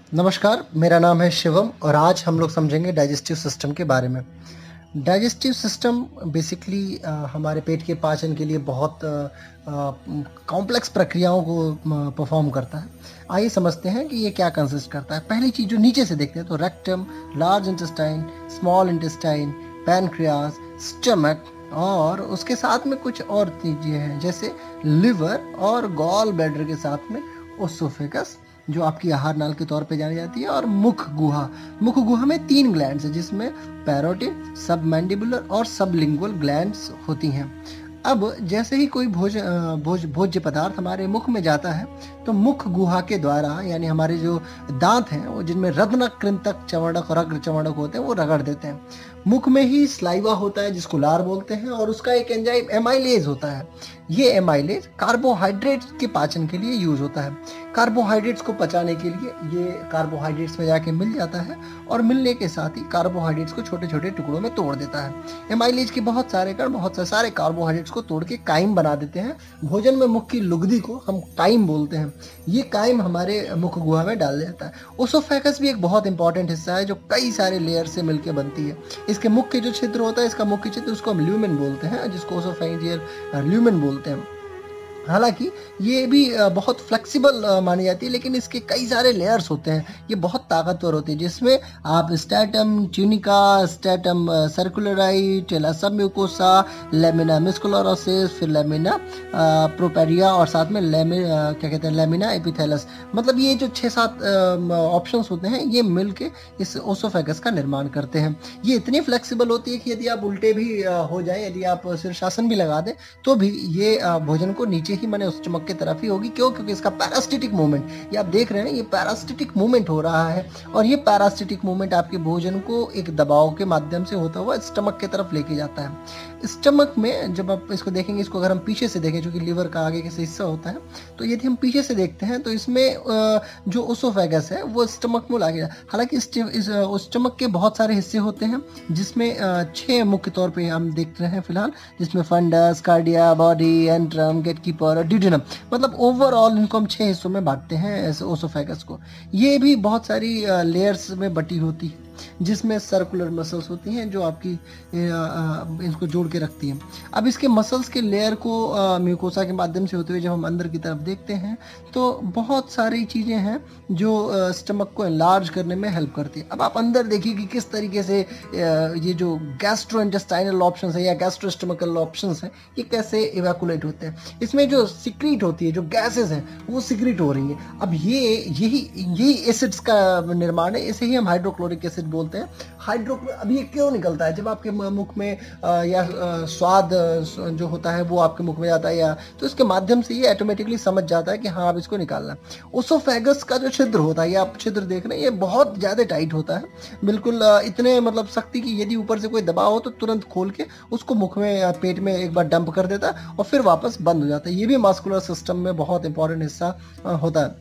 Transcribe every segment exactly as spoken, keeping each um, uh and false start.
नमस्कार, मेरा नाम है शिवम और आज हम लोग समझेंगे डाइजेस्टिव सिस्टम के बारे में। डाइजेस्टिव सिस्टम बेसिकली अ, हमारे पेट के पाचन के लिए बहुत अ, अ, कॉम्प्लेक्स प्रक्रियाओं को म परफ़ॉर्म करता है। आइए समझते हैं कि ये क्या कंसिस्ट करता है। पहली चीज़ जो नीचे से देखते हैं तो rectum, large intestine, small intestine, pancreas, stomach और उसके साथ में कुछ और चीज़ें हैं जैसे लिवर और गॉल ब्लैडर के साथ में ओसोफेगस जो आपकी आहार नाल के तौर पे जानी जाती है और मुख गुहा। मुख गुहा में तीन ग्लैंड्स हैं जिसमें पैरोटिड, सबमैंडिबुलर और सबलिंगुअल ग्लैंड्स होती हैं। अब जैसे ही कोई भोज अ, भोज भोज्य पदार्थ हमारे मुख में जाता है तो मुख गुहा के द्वारा यानी हमारे जो दांत हैं वो जिनमें रत्नक, कृंतक, चवंडक और अग्र चवंडक होते हैं वो रगड़ देते हैं। मुख में ही स्लाइवा होता है जिसको लार बोलते हैं और उसका एक एंजाइम एमाइलेज होता है। ये एमाइलेज कार्बोहाइड्रेट के पाचन के लिए यूज होता है। कार्बोहाइड्रेट्स को पचाने के लिए ये कार्बोहाइड्रेट्स में जाके मिल जाता है और मिलने के साथ ही कार्बोहाइड्रेट्स को छोटे छोटे टुकड़ों में तोड़ देता है। एमाइलेज के बहुत सारे कण बहुत से सारे कार्बोहाइड्रेट्स को तोड़ के काइम बना देते हैं। भोजन में मुख की लुगदी को हम काइम बोलते हैं। ये काइम हमारे मुख गुहा में डाल जाता है। ओसोफेगस भी एक बहुत इंपॉर्टेंट हिस्सा है जो कई सारे लेयर से मिलकर बनती है। इसके मुख्य जो छिद्र होता है इसका मुख्य छिद्र उसको हम ल्यूमेन बोलते हैं जिसको ओसोफेजियल ल्यूमेन बोलते हैं। हालांकि ये भी अ, बहुत फ्लेक्सिबल अ, मानी जाती है लेकिन इसके कई सारे लेयर्स होते हैं। ये बहुत ताकतवर होती है जिसमें आप stratum tunica, stratum circularis, tela submucosa, lamina muscularis, फिर लेमिना प्रोपेरिया और साथ में लेमि अ, क्या कहते हैं लेमिना एपिथेलस। मतलब ये जो छः सात ऑप्शंस होते हैं ये मिल के इस ओसोफेगस का निर्माण करते हैं। ये इतनी फ्लेक्सिबल होती है कि यदि आप उल्टे भी अ, हो जाए, यदि आप शीर्षासन भी लगा दें तो भी ये अ, भोजन को नीचे ही मैंने उस चमक की तरफ ही होगी। क्यों? क्योंकि इसका पैरास्टिटिक मूवमेंट, ये आप देख रहे हैं, ये पैरास्टिटिक मूवमेंट हो रहा है और ये पैरास्टिटिक मूवमेंट आपके भोजन को एक दबाव के माध्यम से होता हुआ स्टमक की तरफ लेके जाता है। स्टमक में जब आप इसको देखेंगे, इसको अगर हम पीछे से देखें जो कि लीवर का आगे का हिस्सा होता है, तो यदि हम पीछे से देखते हैं तो इसमें अ, जो ओसोफेगस है वो स्टमक में लागे। हालांकि इस इस, अ, स्टमक के बहुत सारे हिस्से होते हैं जिसमें अ, छह मुख्य तौर पे हम देख रहे हैं फिलहाल, जिसमें fundus, cardia, body, antrum, gatekeeper और ड्यूडेनम। मतलब ओवरऑल इनको हम छह हिस्सों में बांटते हैं इस ओसोफेगस को। ये भी बहुत सारी लेयर्स में बटी होती है जिसमें सर्कुलर मसल्स होती हैं जो आपकी अ, अ, इसको जोड़ के रखती हैं। अब इसके मसल्स के लेयर को म्यूकोसा के माध्यम से होते हुए जब हम अंदर की तरफ देखते हैं तो बहुत सारी चीज़ें हैं जो स्टमक को एनलार्ज करने में हेल्प करती है। अब आप अंदर देखिए कि किस तरीके से अ, ये जो गैस्ट्रो इंटेस्टाइनल ऑप्शंस है या गैस्ट्रो स्टमकल ऑप्शंस हैं ये कैसे इवैक्यूलेट होते हैं। इसमें जो सिक्रीट होती है, जो गैसेस हैं वो सिक्रीट हो रही हैं। अब ये यही यही एसिड्स का निर्माण है, इसे ही हम हाइड्रोक्लोरिक एसिड बोलते हैं। हाइड्रो अब ये क्यों निकलता है जब आपके म- मुख में अ, या अ, स्वाद अ, स- जो होता है वो आपके मुख में जाता है या तो इसके माध्यम से ये ऑटोमेटिकली समझ जाता है कि हाँ अब इसको निकालना है। ओसोफेगस का जो छिद्र होता है, ये आप छिद्र देख रहे हैं, ये बहुत ज़्यादा टाइट होता है। बिल्कुल अ, इतने मतलब सख्ती की यदि ऊपर से कोई दबाव हो तो तुरंत खोल के उसको मुख में या पेट में एक बार डंप कर देता है और फिर वापस बंद हो जाता है। ये भी मस्कुलर सिस्टम में बहुत इंपॉर्टेंट हिस्सा अ, होता है।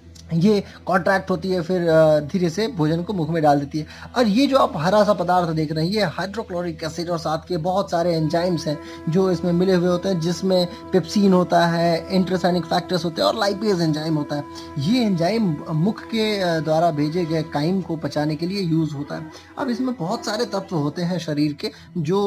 ये कॉन्ट्रैक्ट होती है फिर अ, धीरे से भोजन को मुख में डाल देती है। और ये जो आप हरा सा पदार्थ देख रहे हैं ये हाइड्रोक्लोरिक एसिड और साथ के बहुत सारे एंजाइम्स हैं जो इसमें मिले हुए होते हैं, जिसमें पेप्सिन होता है, इंट्रासाइनिक फैक्टर्स होते हैं और लाइपेज एंजाइम होता है। ये एंजाइम मुख के अ, द्वारा भेजे गए काइम को पचाने के लिए यूज होता है। अब इसमें बहुत सारे तत्व होते हैं शरीर के जो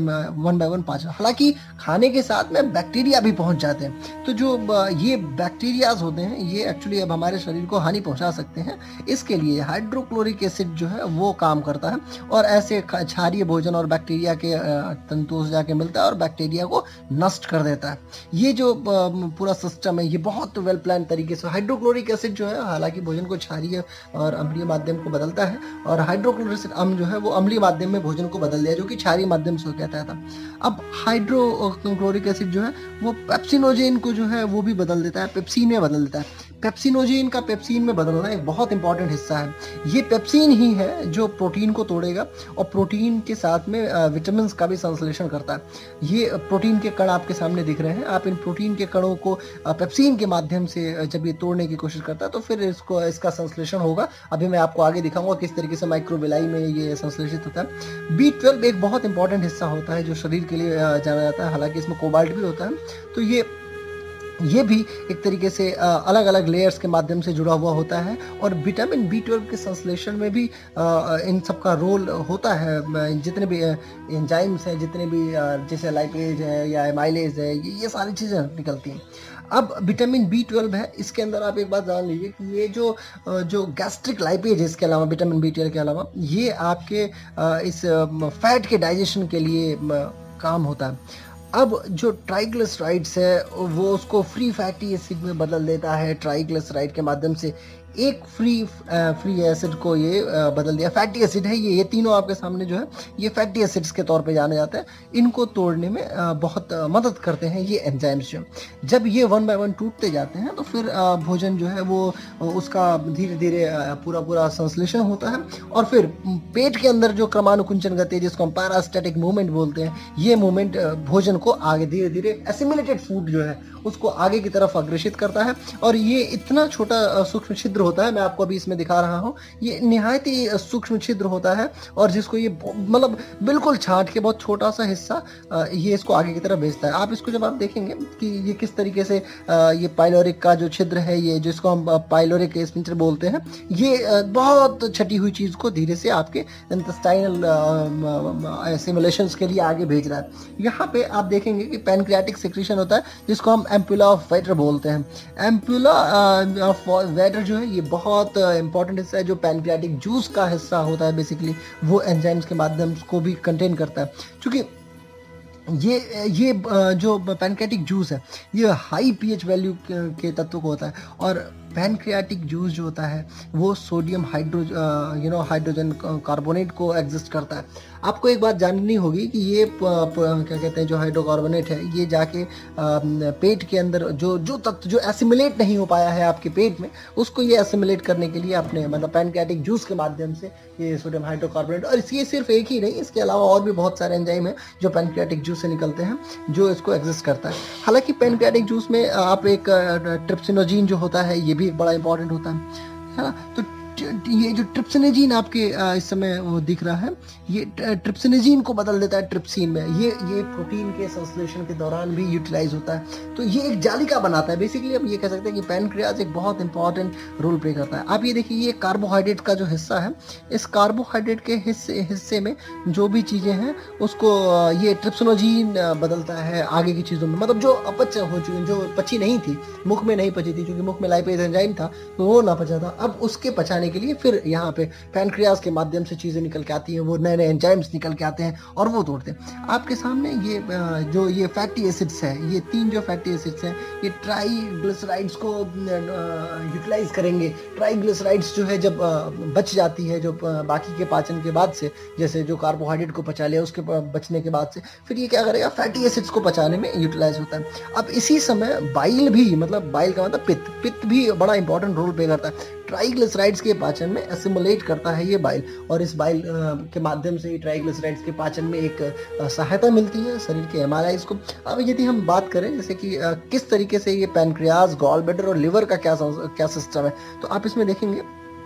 वन बाय वन पाचन, हालांकि खाने के साथ में बैक्टीरिया भी पहुंच जाते हैं। तो जो अ, ये बैक्टीरियाज होते हैं ये एक्चुअली अब हमारे शरीर को हानि पहुंचा सकते हैं। इसके लिए हाइड्रोक्लोरिक एसिड जो है वो काम करता है और ऐसे ख- क्षारीय भोजन और बैक्टीरिया के अ, तंतुओं से जाके मिलता है और बैक्टीरिया को नष्ट कर देता है। ये जो अ, पूरा सिस्टम है ये बहुत वेल प्लान तरीके से हाइड्रोक्लोरिक एसिड जो है हालांकि भोजन को क्षारीय और अम्लीय माध्यम को बदलता है और हाइड्रोक्लोरिक अम्ल जो है वो अम्लीय माध्यम में भोजन को बदल दिया जो कि क्षारीय माध्यम से कहता था। अब हाइड्रोक्लोरिक एसिड जो है वो पेप्सिनोजेन को जो है वो भी बदल देता है, पेप्सिन में बदल देता है। पेप्सिनोजेन का पेप्सिन में बदलना एक बहुत इंपॉर्टेंट हिस्सा है। ये पेप्सिन ही है जो प्रोटीन को तोड़ेगा और प्रोटीन के साथ में विटामिन का भी संश्लेषण करता है। ये प्रोटीन के कण आपके सामने दिख रहे हैं। आप इन प्रोटीन के कणों को अ, पेप्सिन के माध्यम से अ, जब ये तोड़ने की कोशिश करता है तो फिर इसको इसका संश्लेषण होगा। अभी मैं आपको आगे दिखाऊंगा किस तरीके से माइक्रोबिलाई में ये संश्लेषित होता है। बी ट्वेल्व एक बहुत इंपॉर्टेंट हिस्सा होता है जो शरीर के लिए अ, जाना जाता है, हालांकि इसमें कोबाल्ट भी होता है। तो ये ये भी एक तरीके से अ, अलग-अलग लेयर्स के माध्यम से जुड़ा हुआ होता है और विटामिन बी ट्वेल्व के संश्लेषण में भी अ अ, इन सब का रोल होता है। म जितने भी अ, एंजाइम्स हैं, जितने भी अ, जैसे लाइपेज है या एमाइलेज है, ये ये सारी चीज़ें निकलती हैं। अब विटामिन बी ट्वेल्व है, इसके अंदर आप एक बात जान लीजिए कि ये जो अ, जो गैस्ट्रिक लाइपेज है इसके अलावा विटामिन बी ट्वेल्व के अलावा, ये आपके अ, इस म फैट के डाइजेशन के लिए म काम होता है। अब जो ट्राइग्लिसराइड्स है वो उसको फ्री फैटी एसिड में बदल देता है ट्राइग्लिसराइड के माध्यम से। एक फ्री अ, फ्री एसिड को ये अ, बदल दिया, फैटी एसिड है ये ये तीनों आपके सामने जो है ये फैटी एसिड्स के तौर पे जाने जाते हैं। इनको तोड़ने में अ, बहुत अ, मदद करते हैं ये एंजाइम्स जो। जब ये वन बाय वन टूटते जाते हैं तो फिर अ, भोजन जो है वो अ, उसका धीरे-धीरे अ, पूरा-पूरा संश्लेषण होता है और फिर उम, पेट के अंदर जो क्रमानुकुंचन गति है जिसको हम पैरास्टैटिक मूवमेंट बोलते हैं, ये मूवमेंट अ, भोजन को आगे धीरे-धीरे एसिमिलेटेड फूड जो है उसको आगे की तरफ अग्रेषित करता है और ये इतना छोटा अ, सूक्ष्म छिद्र होता है, मैं आपको अभी इसमें दिखा रहा हूँ। ये निहायत ही अ, सूक्ष्म छिद्र होता है और जिसको ये ब मतलब बिल्कुल छाँट के बहुत छोटा-सा हिस्सा अ, ये इसको आगे की तरफ भेजता है। आप इसको जब आप देखेंगे कि ये किस तरीके से अ, ये पाइलोरिक का जो छिद्र है, ये जिसको हम अ, पाइलोरिक स्फिंक्टर बोलते हैं, ये अ, बहुत छटी हुई चीज़ को धीरे से आपके इंटेस्टाइनल अ, म म एसिमिलेशंस के लिए आगे भेज रहा है। यहाँ पे आप देखेंगे कि पैनक्रियाटिक सेक्रीशन होता है जिसको हम एम्पुला ऑफ वेटर बोलते हैं। एम्पुला अ, ऑफ वेटर जो है ये बहुत इंपॉर्टेंट हिस्सा है जो पैनक्रियाटिक जूस का हिस्सा होता है बेसिकली, वो एंजाइम्स के माध्यम को भी कंटेन करता है। चूँकि ये ये अ, जो पैनक्रियाटिक जूस है ये हाई पीएच वैल्यू के के तत्व को होता है और पैनक्रियाटिक जूस जो होता है वो sodium hydro you know hydrogen carbonate को एग्जिस्ट करता है। आपको एक बात जाननी होगी कि ये प, प, क्या कहते हैं जो हाइड्रोकार्बोनेट है ये जाके अ, पेट के अंदर जो जो तत्व जो एसिमिलेट नहीं हो पाया है आपके पेट में, उसको ये एसिमिलेट करने के लिए अपने मतलब पैनक्रियाटिक जूस के माध्यम से ये सोडियम हाइड्रोकार्बोनेट, और ये सिर्फ एक ही नहीं, इसके अलावा और भी बहुत सारे एंजाइम हैं जो पैनक्रियाटिक जूस से निकलते हैं जो इसको एग्जिस्ट करता है। हालांकि पैनक्रियाटिक जूस में आप एक ट्रिप्सिनोजीन जो होता है ये भी एक बड़ा इंपॉर्टेंट होता है है ना। तो ट- ये जो ट्रिप्सिनेजीन आपके अ, इस समय वो दिख रहा है, ये ट- ट्रिप्सिनेजीन को बदल देता है ट्रिप्सिन में। ये ये प्रोटीन के संश्लेषण के दौरान भी यूटिलाइज होता है, तो ये एक जालिका बनाता है बेसिकली। अब ये कह सकते हैं कि पैनक्रियाज एक बहुत इंपॉर्टेंट रोल प्ले करता है। आप ये देखिए ये कार्बोहाइड्रेट का जो हिस्सा है, इस कार्बोहाइड्रेट के हिस्से हिस्से में जो भी चीज़ें हैं उसको अ, ये ट्रिप्सिनोजीन अ, बदलता है आगे की चीज़ों में, मतलब जो अपच हो चुकी जो पची नहीं थी, मुख में नहीं पची थी क्योंकि मुख में लाइपेज एंजाइम था तो वो ना पचा था। अब उसके पचाने के लिए फिर यहाँ पे पैनक्रियाज के माध्यम से चीज़ें निकल के आती हैं, वो नए नए एंजाइम्स निकल के आते हैं और वो तोड़ते हैं। आपके सामने ये अ, जो ये फैटी एसिड्स है, ये तीन जो फैटी एसिड्स हैं ये ट्राइग्लिसराइड्स को यूटिलाइज करेंगे। ट्राइग्लिसराइड्स जो है जब अ, बच जाती है जो अ, बाकी के पाचन के बाद से, जैसे जो कार्बोहाइड्रेट को पचा लिया उसके प- बचने के बाद से फिर ये क्या करेगा, फैटी एसिड्स को पचाने में यूटिलाइज होता है। अब इसी समय बाइल भी, मतलब बाइल का मतलब पित्त पित्त भी बड़ा इंपॉर्टेंट रोल प्ले करता है। ट्राइग्लिसराइड्स के पाचन में एसिमुलेट करता है ये बाइल, और इस बाइल अ, के माध्यम से ही ट्राइग्लिसराइड्स के पाचन में एक अ, सहायता मिलती है शरीर के एमाइलाइज को। अब यदि हम बात करें जैसे कि अ, किस तरीके से ये पैनक्रियाज, गॉल ब्लैडर और लिवर का क्या सं- क्या सिस्टम है, तो आप इसमें देखेंगे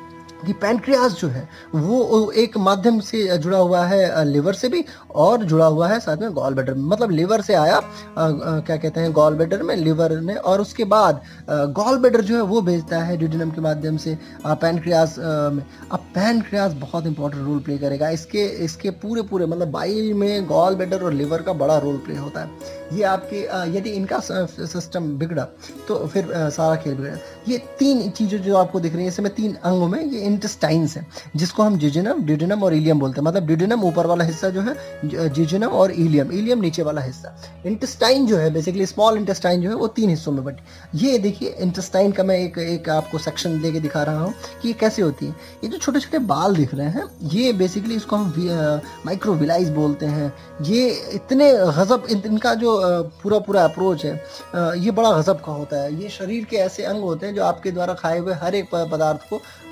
कि पैनक्रियाज जो है वो एक माध्यम से जुड़ा हुआ है लिवर से भी, और जुड़ा हुआ है साथ में गॉल ब्लैडर में। मतलब लिवर से आया अ, अ, क्या कहते हैं गॉल ब्लैडर में, लिवर ने, और उसके बाद गॉल ब्लैडर जो है वो भेजता है ड्यूडेनम के माध्यम से पैनक्रियाज में। अब पैनक्रियाज बहुत इंपॉर्टेंट रोल प्ले करेगा, इसके इसके पूरे पूरे मतलब बाइल में गॉल ब्लैडर और लिवर का बड़ा रोल प्ले होता है। ये आपके अ, यदि इनका सिस्टम बिगड़ा तो फिर अ, सारा खेल बिगड़ा। ये तीन चीज़ें जो आपको दिख रही है इसमें तीन अंगों में, ये इंटेस्टाइन्स है जिसको हम जिजुनम, ड्यूडेनम और इलियम बोलते हैं। मतलब ड्यूडेनम ऊपर वाला हिस्सा जो है, जिजुनम और इलियम, इलियम नीचे वाला हिस्सा। इंटेस्टाइन जो है बेसिकली स्मॉल इंटेस्टाइन जो है वो तीन हिस्सों में बटी। ये देखिए इंटेस्टाइन का मैं एक एक आपको सेक्शन लेके दिखा रहा हूँ कि ये कैसे होती है। ये जो छोटे छोटे बाल दिख रहे हैं ये बेसिकली इसको हम माइक्रोविलाइज बोलते हैं। ये इतने गजब, इनका जो अ, पूरा पूरा अप्रोच है अ, ये बड़ा गजब का होता है। ये शरीर के ऐसे अंग होते हैं जो आपके द्वारा खाए हुए हर एक प- पदार्थ को अ, म,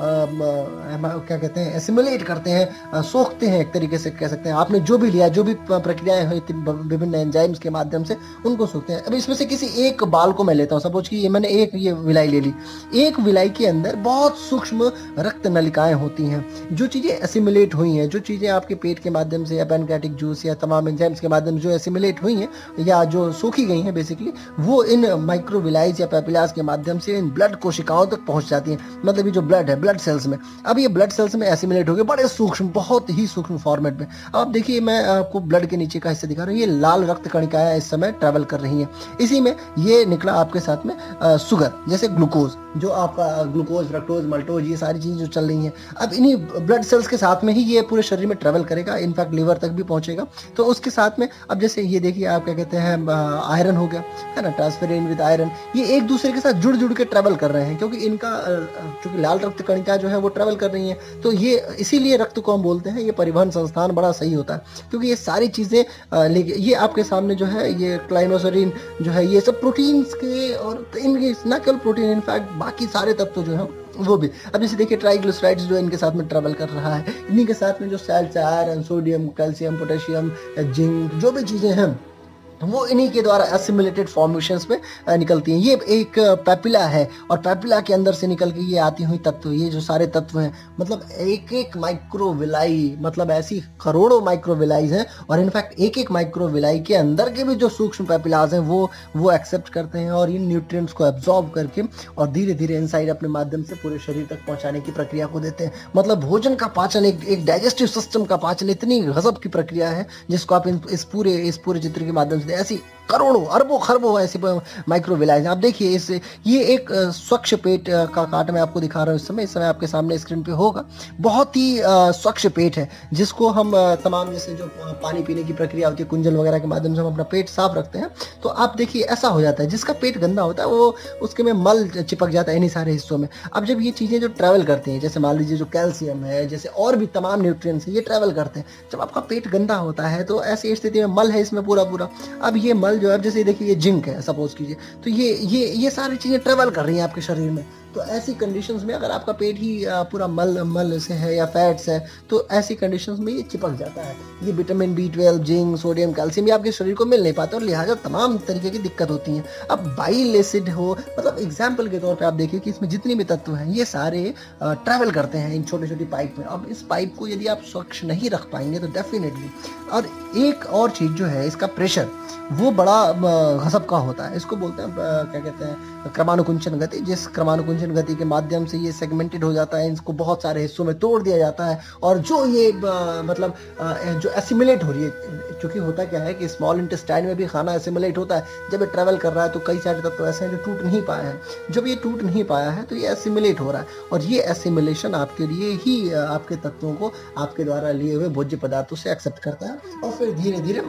क्या कहते हैं एसिमुलेट करते हैं, सोखते हैं, एक तरीके से कह सकते हैं। आपने जो भी लिया, जो भी प्रक्रियाएं हुई विभिन्न एंजाइम्स के माध्यम से, उनको सोखते हैं। अब इसमें से किसी एक बाल को मैं लेता हूँ, सपोज कि ये मैंने एक ये विलाई ले ली। एक विलाई के अंदर बहुत सूक्ष्म रक्त नलिकाएं होती हैं। जो चीज़ें एसिमुलेट हुई हैं, जो चीज़ें आपके पेट के माध्यम से या पैनक्रियाटिक जूस या तमाम एंजाइम्स के माध्यम से जो एसिमुलेट हुई हैं या जो सोखी गई हैं बेसिकली, वो इन माइक्रोविलाइज या पेपिलास के माध्यम से इन ब्लड कोशिकाओं तक पहुंच जाती हैं। मतलब ये जो ब्लड है, ब्लड सेल्स में, अब ये ब्लड सेल्स में एसिमुलेट हो गए बड़े सूक्ष्म, बहुत ही सूक्ष्म फॉर्मेट में। अब देखिए मैं आपको ब्लड के नीचे का हिस्सा दिखा रहा हूँ। ये लाल रक्त कणिकाएं इस समय ट्रैवल कर रही हैं। इसी में ये निकला आपके साथ में शुगर, जैसे ग्लूकोज, जो आपका ग्लूकोज, फ्रक्टोज, मल्टोज, ये सारी चीज़ें जो चल रही हैं, अब इन्हीं ब्लड सेल्स के साथ में ही ये पूरे शरीर में ट्रैवल करेगा, इनफैक्ट लिवर तक भी पहुंचेगा। तो उसके साथ में अब जैसे ये देखिए आप क्या कहते हैं आयरन हो गया है ना, ट्रांसफेरिन विद आयरन, ये एक दूसरे के साथ जुड़ जुड़ के ट्रैवल कर रहे हैं, क्योंकि इनका चूंकि लाल रक्त कणिका जो है वो ट्रैवल कर रही है। तो ये इसीलिए रक्त को हम बोलते हैं ये परिवहन संस्थान बड़ा सही होता है, क्योंकि ये सारी चीज़ें लेके ये आपके सामने जो है ये क्लाइनोसरीन जो है, ये सब प्रोटीन्स के, और इनके ना केवल प्रोटीन, इनफैक्ट बाकी सारे तत्व जो है वो भी। अब जैसे देखिए ट्राइग्लिसराइड्स जो इनके साथ में ट्रैवल कर रहा है, इन्हीं के साथ में जो salt, iron, sodium, calcium, potassium, zinc, जो भी चीज़ें हैं वो इन्हीं के द्वारा एसिमुलेटेड फॉर्मेशंस में निकलती हैं। ये एक पैपिला है और पैपिला के अंदर से निकल के ये आती हुई तत्व, ये जो सारे तत्व हैं, मतलब एक एक माइक्रोविलाई, मतलब ऐसी करोड़ों माइक्रोविलाईज हैं, और इनफैक्ट एक एक माइक्रोविलाई के अंदर के भी जो सूक्ष्म पैपिलाज हैं वो वो एक्सेप्ट करते हैं और इन न्यूट्रिएंट्स को एब्जॉर्ब करके और धीरे धीरे इनसाइड अपने माध्यम से पूरे शरीर तक पहुंचाने की प्रक्रिया को देते हैं। मतलब भोजन का पाचन, एक एक डाइजेस्टिव सिस्टम का पाचन इतनी गजब की प्रक्रिया है जिसको आप इस पूरे इस पूरे चित्र के माध्यम से ऐसी करोड़ों अरबों खरबों ऐसे माइक्रोविलाइज। आप देखिए इस ये एक स्वच्छ पेट का काट मैं आपको दिखा रहा हूँ इस समय इस समय आपके सामने स्क्रीन पे होगा। बहुत ही स्वच्छ पेट है जिसको हम तमाम जैसे जो पानी पीने की प्रक्रिया होती है, कुंजल वगैरह के माध्यम से हम अपना पेट साफ रखते हैं। तो आप देखिए ऐसा हो जाता है, जिसका पेट गंदा होता है वो उसके में मल चिपक जाता है इन्हीं सारे हिस्सों में। अब जब ये चीज़ें जो ट्रैवल करती हैं, जैसे मान लीजिए जो कैल्शियम है, जैसे और भी तमाम न्यूट्रिएंट्स हैं, ये ट्रैवल करते हैं। जब आपका पेट गंदा होता है तो ऐसी स्थिति में मल है इसमें पूरा पूरा। अब ये मल जो है, जैसे देखिए ये जिंक है सपोज कीजिए, तो ये ये ये सारी चीज़ें ट्रेवल कर रही हैं आपके शरीर में। तो ऐसी कंडीशंस में अगर आपका पेट ही पूरा मल मल से है या फैट्स है, तो ऐसी कंडीशंस में ये चिपक जाता है। ये vitamin B twelve, zinc, sodium, calcium ये आपके शरीर को मिल नहीं पाता और लिहाजा तमाम तरीके की दिक्कत होती हैं। अब बाइल एसिड हो, मतलब एग्जाम्पल के तौर पर आप देखिए कि इसमें जितने भी तत्व हैं ये सारे ट्रैवल करते हैं इन छोटी छोटी पाइप में। अब इस पाइप को यदि आप स्वच्छ नहीं रख पाएंगे तो डेफिनेटली, और एक और चीज़ जो है इसका प्रेशर वो बड़ा गजब का होता है। इसको बोलते हैं क्या कहते हैं क्रमानुकुंचन गति। जिस क्रमानुकुंचन गति के माध्यम से ये सेगमेंटेड हो जाता है, इसको बहुत सारे हिस्सों में तोड़ दिया जाता है, और जो ये मतलब जो एसिमुलेट हो रही है, क्योंकि होता क्या है कि स्मॉल इंटेस्टाइन में भी खाना एसिमुलेट होता है। जब ये ट्रैवल कर रहा है तो कई सारे तत्व ऐसे हैं जो टूट नहीं पाए हैं। जब ये टूट नहीं पाया है तो ये एसिमुलेट हो रहा है, और ये एसिमुलेशन आपके लिए ही आपके तत्वों को आपके द्वारा लिए हुए भोज्य पदार्थों से एक्सेप्ट करता है और फिर धीरे धीरे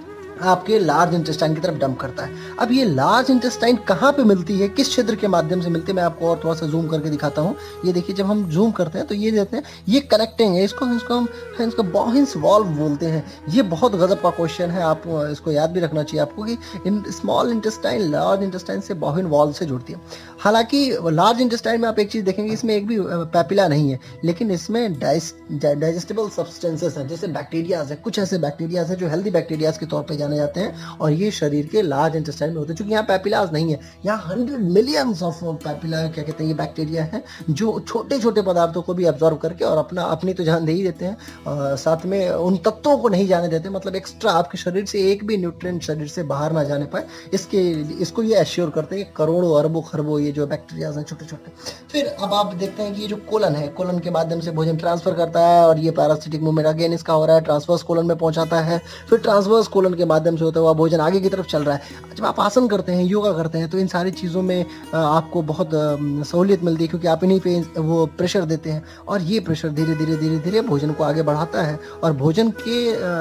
आपके लार्ज इंटेस्टाइन की तरफ डंप करता है। अब ये लार्ज इंटेस्टाइन कहाँ पे मिलती है, किस क्षेत्र के माध्यम से मिलती है, मैं आपको और थोड़ा सा जूम करके दिखाता हूँ। ये देखिए जब हम जूम करते हैं तो ये देते हैं ये कनेक्टिंग है, इसको इसको हम इसको बॉहिन्स वॉल्व बोलते हैं। ये बहुत गजब का क्वेश्चन है, आप इसको याद भी रखना चाहिए आपको कि इन स्मॉल इंटेस्टाइन लार्ज इंटेस्टाइन से बॉहिन वॉल्व से जुड़ती है। हालांकि लार्ज इंटेस्टाइन में आप एक चीज़ देखेंगे, इसमें एक भी पैपिला नहीं है, लेकिन इसमें डाइजेस्टिबल सब्सटेंसेस हैं, जैसे बैक्टीरियाज है, कुछ ऐसे बैक्टीरियाज हैं जो हेल्दी बैक्टीरियाज के तौर पर जाने जाते हैं, और ये शरीर के लार्ज इंटेस्टाइन में होते हैं। क्योंकि यहाँ पैपिलाज नहीं है, यहाँ हंड्रेड मिलियंस ऑफ पैपिला क्या कहते हैं ये बैक्टीरिया हैं जो छोटे छोटे पदार्थों को भी एब्जॉर्व करके और अपना अपनी तो जान दे ही देते हैं, और साथ में उन तत्वों को नहीं जाने देते। मतलब एक्स्ट्रा आपके शरीर से एक भी न्यूट्रिएंट शरीर से बाहर ना जाने पाए, इसके इसको ये एश्योर करते हैं कि करोड़ों अरबों खरबों ये जो बैक्टीरियाज हैं छोटे छोटे। फिर अब आप देखते हैं कि ये जो कोलन है, कोलन के माध्यम से भोजन ट्रांसफर करता है, और ये पैरासिटिक मूवमेंट अगेन इसका हो रहा है, ट्रांसवर्स कोलन में पहुंचाता है। फिर ट्रांसवर्स कोलन के माध्यम से होता हुआ भोजन आगे की तरफ चल रहा है। जब आप आसन करते हैं, योगा करते हैं, तो इन सारी चीज़ों में आपको बहुत सहूलियत मिलती है, क्योंकि आप इन्हीं पे वो प्रेशर देते हैं, और ये प्रेशर धीरे धीरे धीरे धीरे भोजन को आगे बढ़ाता है, और भोजन के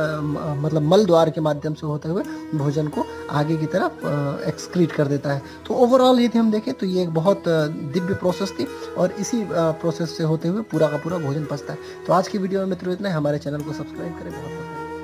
आ, मतलब मल द्वार के माध्यम से होते हुए भोजन को आगे की तरफ एक्सक्रीट कर देता है। तो ओवरऑल यदि हम देखें तो ये एक बहुत दिव्य प्रोसेस थी, और इसी प्रोसेस से होते हुए पूरा का पूरा भोजन पचता है। तो आज की वीडियो में मित्रों इतना है। हमारे चैनल को सब्सक्राइब करें। बहुत